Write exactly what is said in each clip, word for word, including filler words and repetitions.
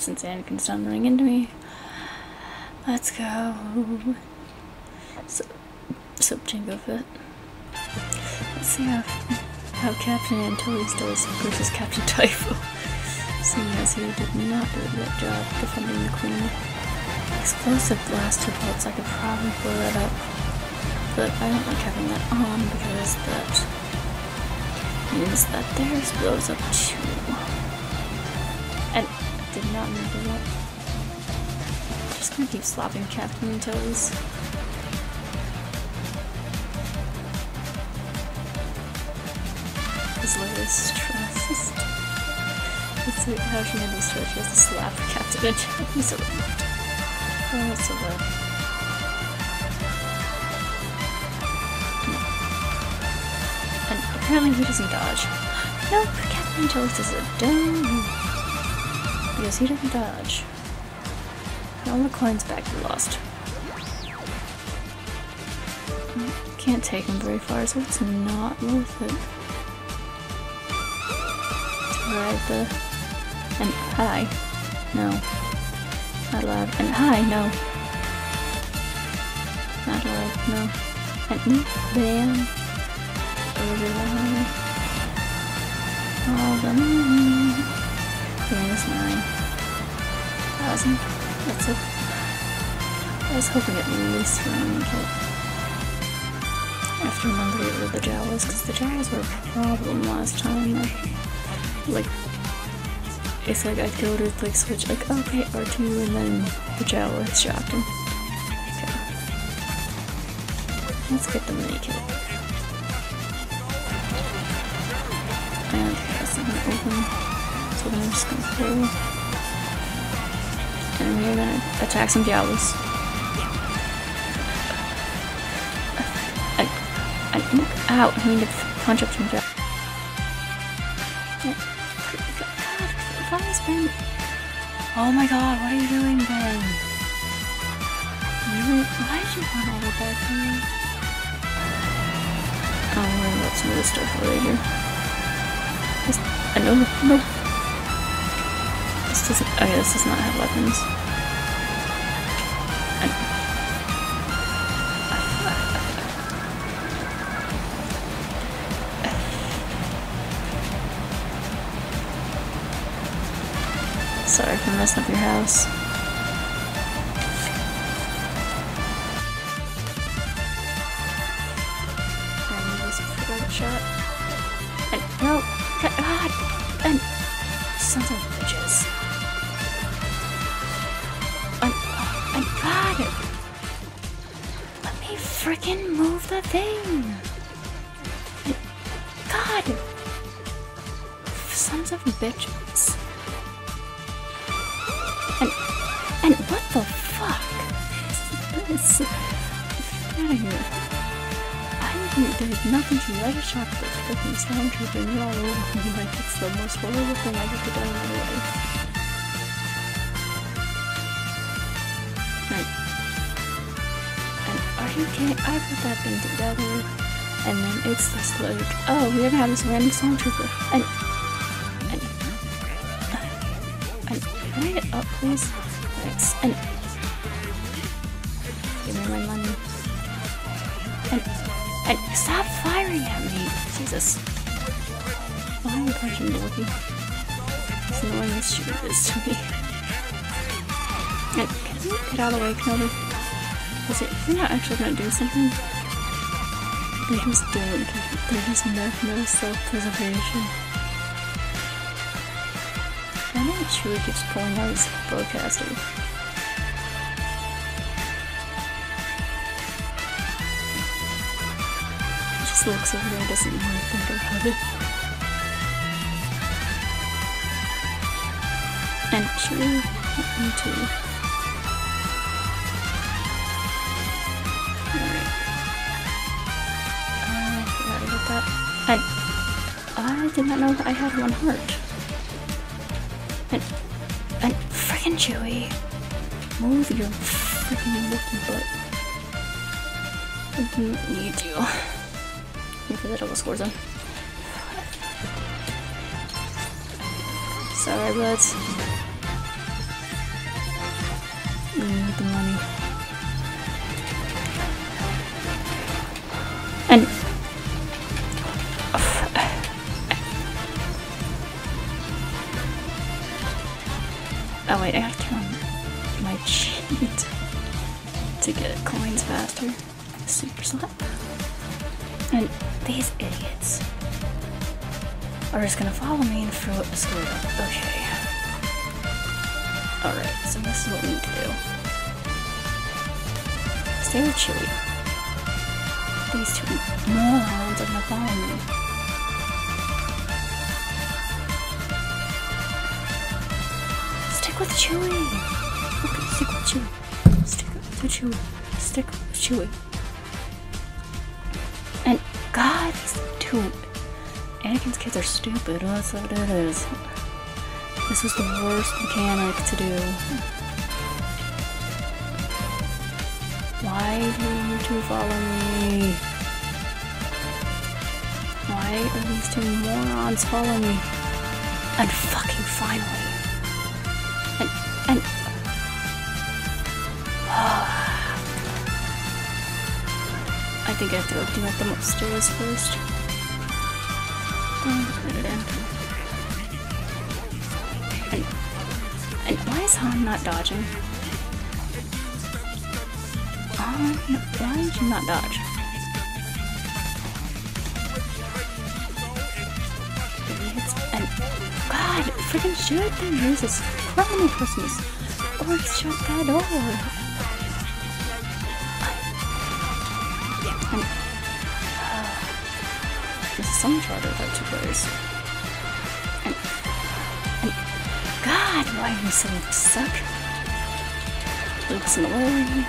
since Anakin's done running into me. Let's go. So, so Jango Fett. Let's see how, how Captain Antilles does versus Captain Typho. Seeing as he did not do a good job defending the Queen. Explosive blast two bolts, I could probably blow that up. But I don't like having that on because that means that theirs blows up too. And I did not mean to do that. I'm just gonna keep slapping Captain Antilles. His latest stress. Let's see how she handles stress. She has to slap Captain Antilles. So oh, that's so bad. And apparently he doesn't dodge. No, Captain Antilles does it. Dang. Because he doesn't dodge. And all the coins back he lost. Can't take him very far, so it's not worth it. To ride the... And hi. No. Not allowed. And hi, no. Not allowed, no. And bam. Over there. All the money. Minus nine thousand. That's it. I was hoping at least for a kit. I have to remember to get rid of the Jawas, because the Jawas were a problem last time. Like, like it's like I'd go to like switch like okay R two and then the Jawa shocked him. Okay. Let's get the mini kit. And that's not gonna open. So then I'm just gonna pull. And we're gonna attack some Jawas. I, I, ow, I need to punch up some Jawas. Oh my god, what are you doing, Ben? You, why did you run all the way back here? I'm worried about some of this stuff later. This, uh, no, no. This doesn't, oh yeah, this does not have weapons. Sorry for messing up your house. Shot. And no, God, and sons of bitches. And, and God, let me freaking move the thing. And, God, sons of bitches. And, and what the fuck is this? Get out of here. I did nothing to you. I just shot the freaking sound trooper and you're all over me like it's the most horrible thing I've ever done in my life. And, and are you kidding? I put that thing together and then it's just like, oh, we're gonna have this random sound trooper. And, and, and, can I get up, please? Thanks. And, give me my money. And, And stop firing at me! Jesus. Why am I punching Dorothy? It's annoying as shit is to me. And can you get out of the way, Kenobi? Because if you're not actually gonna do something, they just do it. They just have no self-preservation. I know Chewie keeps pulling out his broadcaster. Looks over there, doesn't want to think about it. And Chewie, me too. Alright. I forgot about that. I, I did not know that I had one heart. And, and frickin' Chewie, move your frickin' little butt. I didn't need you. For the double score zone. Sorry, buds. We need the money. And oh wait, I have to turn on my cheat to get coins faster. Super slap. And these idiots are just gonna follow me and throw a sword up. Okay. Alright, so this is what we need to do. Stay with Chewie. These two morons are gonna follow me. Stick with Chewie! Okay, stick with Chewie. Stick with Chewie. Stick with Chewie. And God, these two Anakin's kids are stupid. That's what it is. This was the worst mechanic to do. Why do you two follow me? Why are these two morons following me? And fucking finally. And, and... I think I have to go deal with them upstairs first. Oh, put it in. And, and why is Han not dodging? Han, why did you not dodge? And God, freaking shoot them! Jesus, crying Christmas! Or shut that door! And, uh, this is some charter without two players. And, and God, why are you so stuck? Luke's in the way.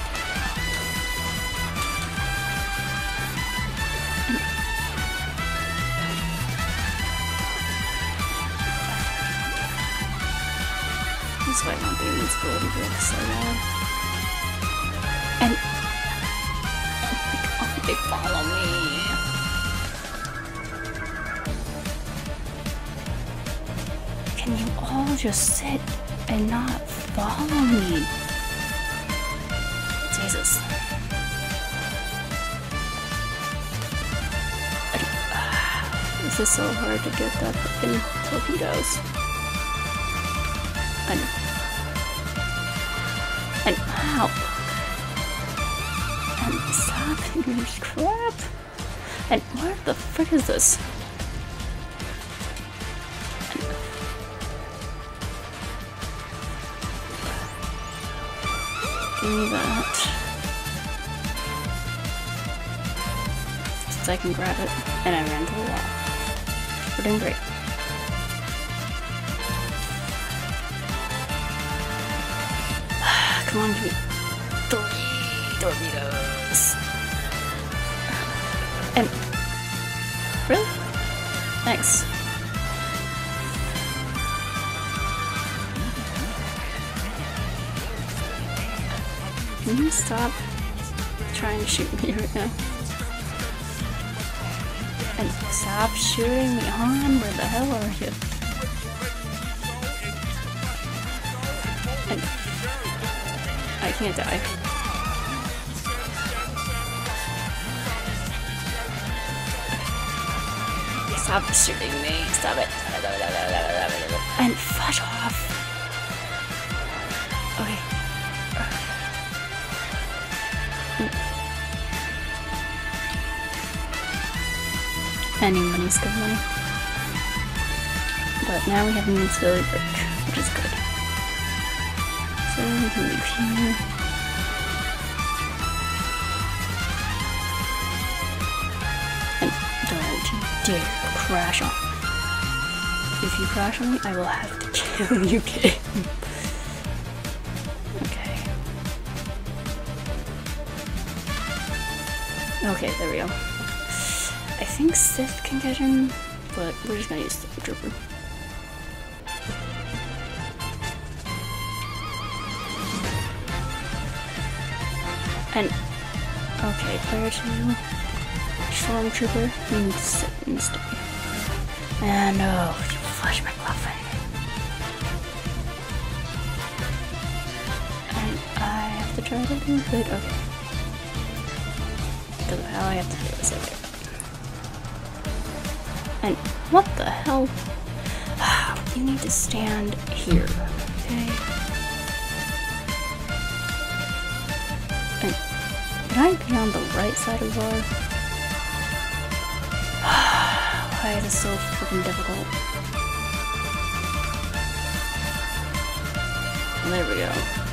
That's why I want the invincibility break so bad. And oh, they follow me. Can you all just sit and not follow me? Jesus. And, uh, this is so hard to get that fucking torpedoes. And And ow! And stop your crap! And what the frick is this? And give me that. Since I can grab it, and I ran to the wall. We're doing great. Come on, give me three torpedoes. And really? Thanks. Can you stop trying to shoot me right now? And stop shooting me, Han. Where the hell are you? And I can't die. Stop shooting me. Stop it. And fudge off. Okay. Any money's good money. But now we have an invincibility break, which is good. So we can leave here. And don't you dare crash on. If you crash on me, I will have to kill you, kid. Okay. Okay, there we go. I think Sith can get in, but we're just gonna use the Trooper. And, okay, player two, Stormtrooper, you need to sit and stay. And, oh, you flush McLaughlin. And, have to try to move it? Okay. Because of how I have to do this, okay. And what the hell? You need to stand here, okay? And would I be on the right side of the bar? Why is this so freaking difficult? There we go.